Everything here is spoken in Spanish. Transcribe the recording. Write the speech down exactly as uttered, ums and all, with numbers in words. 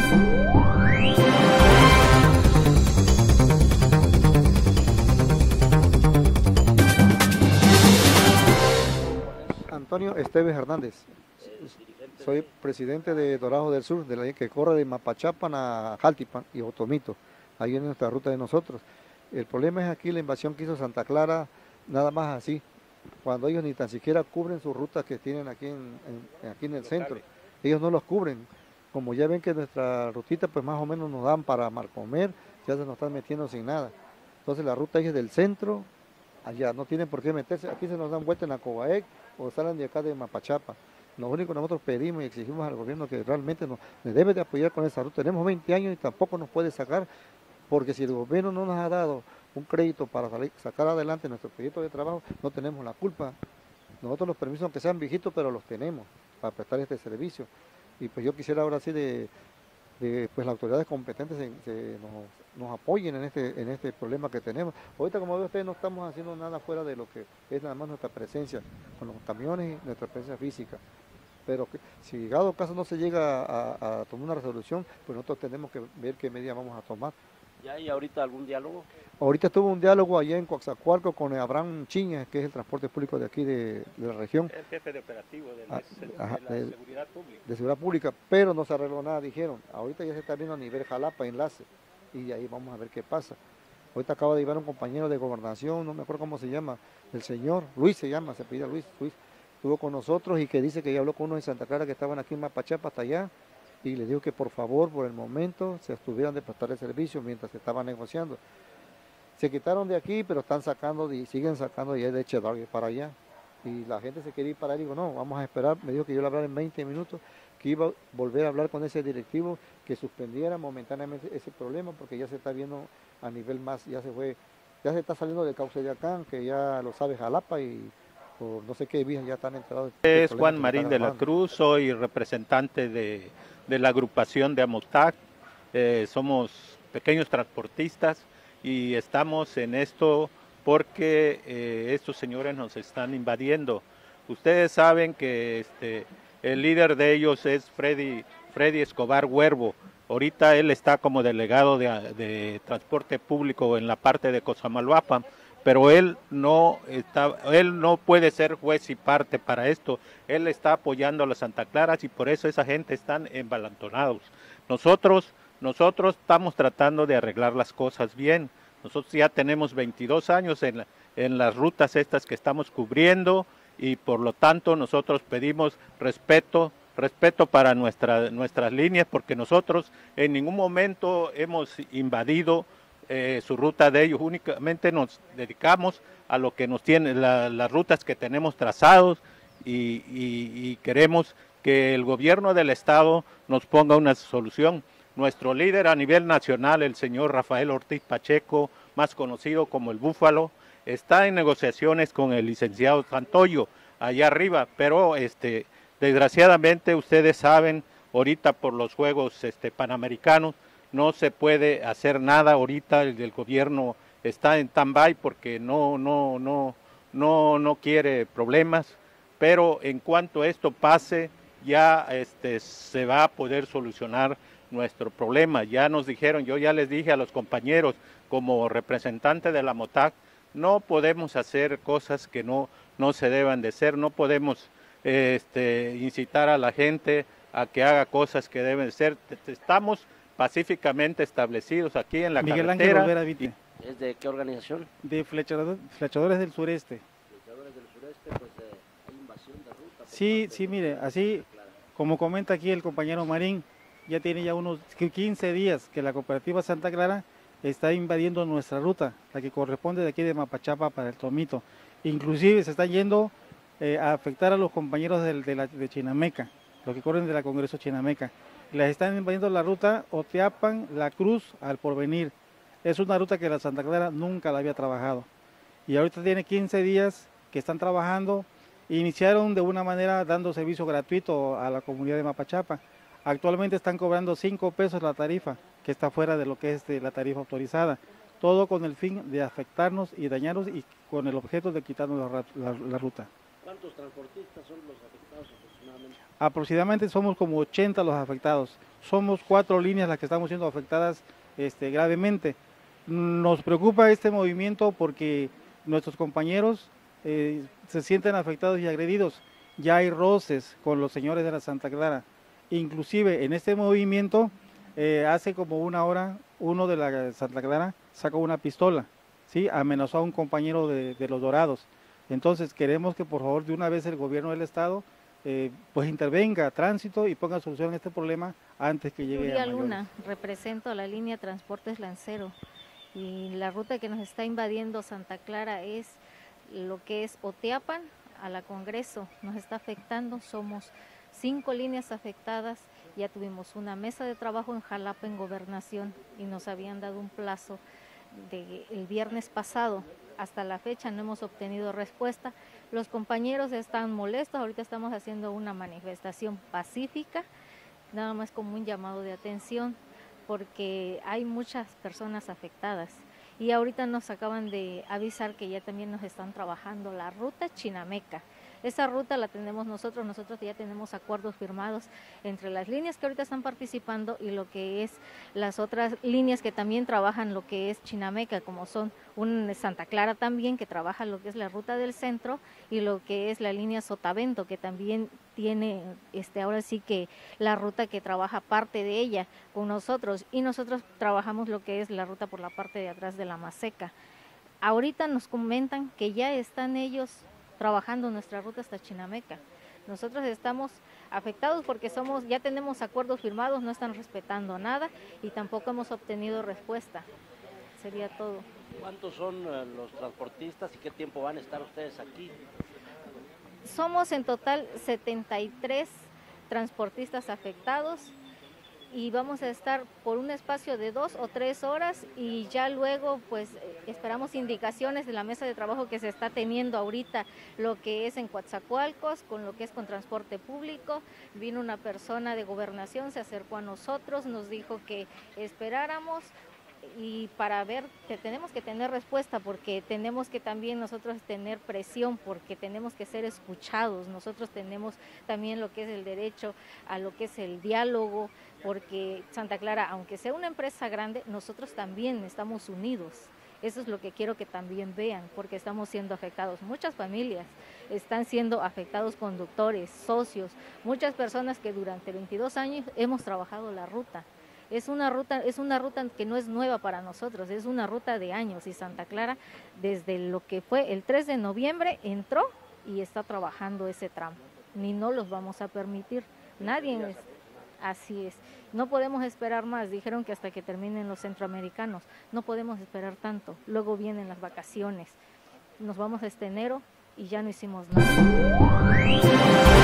Antonio Esteves Hernández, soy presidente de Dorado del Sur, de la que corre de Mapachapan a Jaltipan y Otomito, ahí en nuestra ruta de nosotros. El problema es aquí la invasión que hizo Santa Clara, nada más así, cuando ellos ni tan siquiera cubren sus rutas que tienen aquí en, en, aquí en el centro, ellos no los cubren. Como ya ven que nuestra rutita pues más o menos nos dan para comer, ya se nos están metiendo sin nada. Entonces la ruta es del centro, allá, no tienen por qué meterse, aquí se nos dan vuelta en la Cobaec o salen de acá de Mapachapa. Lo único que nosotros pedimos y exigimos al gobierno que realmente nos, nos debe de apoyar con esa ruta. Tenemos veinte años y tampoco nos puede sacar, porque si el gobierno no nos ha dado un crédito para salir, sacar adelante nuestro proyecto de trabajo, no tenemos la culpa. Nosotros los permisos, aunque sean viejitos, pero los tenemos para prestar este servicio. Y pues yo quisiera ahora sí de, de pues las autoridades competentes se, se nos, nos apoyen en este, en este problema que tenemos. Ahorita, como ven ustedes, no estamos haciendo nada fuera de lo que es nada más nuestra presencia con los camiones y nuestra presencia física. Pero que, si llegado caso no se llega a, a tomar una resolución, pues nosotros tenemos que ver qué medidas vamos a tomar. ¿Ya hay ahorita algún diálogo? Ahorita estuvo un diálogo allá en Coaxacualco con Abraham Chiña, que es el transporte público de aquí de, de la región. El jefe de operativo de la, ah, de ajá, la de, seguridad pública. De seguridad pública, pero no se arregló nada, dijeron. Ahorita ya se está viendo a nivel Jalapa, enlace, y ahí vamos a ver qué pasa. Ahorita acaba de llevar un compañero de gobernación, no me acuerdo cómo se llama, el señor, Luis se llama, se pide Luis, Luis, estuvo con nosotros y que dice que ya habló con unos de Santa Clara que estaban aquí en Mapachapa hasta allá, y les dijo que por favor, por el momento, se estuvieran de prestar el servicio mientras se estaba negociando. Se quitaron de aquí, pero están sacando y siguen sacando ya de Chedraui para allá. Y la gente se quería ir para allá, digo, no, vamos a esperar. Me dijo que yo le hablara en veinte minutos, que iba a volver a hablar con ese directivo, que suspendiera momentáneamente ese problema, porque ya se está viendo a nivel más, ya se fue, ya se está saliendo del cauce de Acán, que ya lo sabe Jalapa y por no sé qué vías ya están enterados. Es Juan Marín de la Cruz, soy representante de, de la agrupación de Amotac, eh, somos pequeños transportistas y estamos en esto porque eh, estos señores nos están invadiendo. Ustedes saben que este, el líder de ellos es Freddy, Freddy Escobar Huervo. Ahorita él está como delegado de, de transporte público en la parte de Cosamaloapan, pero él no está, él no puede ser juez y parte para esto. Él está apoyando a las Santa Claras y por eso esa gente están embalantonados. Nosotros, nosotros estamos tratando de arreglar las cosas bien. Nosotros ya tenemos veintidós años en, la, en las rutas estas que estamos cubriendo y por lo tanto nosotros pedimos respeto, respeto para nuestra, nuestras líneas, porque nosotros en ningún momento hemos invadido Eh, su ruta de ellos, únicamente nos dedicamos a lo que nos tiene, la, las rutas que tenemos trazados y, y, y queremos que el gobierno del estado nos ponga una solución. Nuestro líder a nivel nacional, el señor Rafael Ortiz Pacheco, más conocido como el Búfalo, está en negociaciones con el licenciado Santoyo allá arriba, pero este, desgraciadamente ustedes saben, ahorita por los Juegos este, Panamericanos, no se puede hacer nada ahorita, el, el gobierno está en stand-by porque no, no, no, no, no quiere problemas, pero en cuanto esto pase, ya este, se va a poder solucionar nuestro problema. Ya nos dijeron, yo ya les dije a los compañeros, como representante de la Amotac, no podemos hacer cosas que no, no se deban de hacer, no podemos este, incitar a la gente a que haga cosas que deben de ser. Estamos pacíficamente establecidos aquí en la Miguel carretera. Ángel Olvera Vite. ¿Es de qué organización? De flechador, Flechadores del Sureste. Flechadores del Sureste, pues eh, hay invasión de ruta. Sí, sí, mire, así como comenta aquí el compañero Marín, ya tiene ya unos quince días que la cooperativa Santa Clara está invadiendo nuestra ruta, la que corresponde de aquí de Mapachapa para el Tomito. Inclusive se están yendo eh, a afectar a los compañeros de, de, la, de Chinameca, los que corren de la Congreso Chinameca. Les están invadiendo la ruta Oteapan, La Cruz, al Porvenir. Es una ruta que la Santa Clara nunca la había trabajado. Y ahorita tiene quince días que están trabajando. Iniciaron de una manera dando servicio gratuito a la comunidad de Mapachapa. Actualmente están cobrando cinco pesos la tarifa, que está fuera de lo que es de la tarifa autorizada. Todo con el fin de afectarnos y dañarnos y con el objeto de quitarnos la, la, la ruta. ¿Cuántos transportistas son los afectados aproximadamente? Aproximadamente somos como ochenta los afectados. Somos cuatro líneas las que estamos siendo afectadas este, gravemente. Nos preocupa este movimiento porque nuestros compañeros eh, se sienten afectados y agredidos. Ya hay roces con los señores de la Santa Clara. Inclusive en este movimiento, eh, hace como una hora, uno de la Santa Clara sacó una pistola, ¿sí? Amenazó a un compañero de, de los Dorados. Entonces queremos que por favor de una vez el gobierno del estado eh, pues intervenga a tránsito y ponga solución a este problema antes que llegue Julia a mayores. Luna, represento a la línea Transportes Lancero y la ruta que nos está invadiendo Santa Clara es lo que es Oteapan a la Congreso, nos está afectando, somos cinco líneas afectadas, ya tuvimos una mesa de trabajo en Jalapa en Gobernación y nos habían dado un plazo de el viernes pasado. Hasta la fecha no hemos obtenido respuesta. Los compañeros están molestos, ahorita estamos haciendo una manifestación pacífica, nada más como un llamado de atención, porque hay muchas personas afectadas. Y ahorita nos acaban de avisar que ya también nos están trabajando la ruta Chinameca. Esa ruta la tenemos nosotros, nosotros ya tenemos acuerdos firmados entre las líneas que ahorita están participando y lo que es las otras líneas que también trabajan lo que es Chinameca, como son un Santa Clara también que trabaja lo que es la ruta del centro y lo que es la línea Sotavento que también tiene este ahora sí que la ruta que trabaja parte de ella con nosotros y nosotros trabajamos lo que es la ruta por la parte de atrás de la Maseca. Ahorita nos comentan que ya están ellos trabajando nuestra ruta hasta Chinameca. Nosotros estamos afectados porque somos, ya tenemos acuerdos firmados, no están respetando nada y tampoco hemos obtenido respuesta. Sería todo. ¿Cuántos son uh, los transportistas y qué tiempo van a estar ustedes aquí? Somos en total setenta y tres transportistas afectados y vamos a estar por un espacio de dos o tres horas y ya luego pues esperamos indicaciones de la mesa de trabajo que se está teniendo ahorita, lo que es en Coatzacoalcos, con lo que es con transporte público. Vino una persona de Gobernación, se acercó a nosotros, nos dijo que esperáramos y para ver que tenemos que tener respuesta porque tenemos que también nosotros tener presión porque tenemos que ser escuchados, nosotros tenemos también lo que es el derecho a lo que es el diálogo porque Santa Clara, aunque sea una empresa grande, nosotros también estamos unidos. Eso es lo que quiero que también vean, porque estamos siendo afectados. Muchas familias están siendo afectados, conductores, socios, muchas personas que durante veintidós años hemos trabajado la ruta. Es una ruta, es una ruta que no es nueva para nosotros, es una ruta de años y Santa Clara desde lo que fue el tres de noviembre entró y está trabajando ese tramo. Ni no los vamos a permitir, nadie es, así es. No podemos esperar más, dijeron que hasta que terminen los centroamericanos, no podemos esperar tanto, luego vienen las vacaciones, nos vamos a este enero y ya no hicimos nada.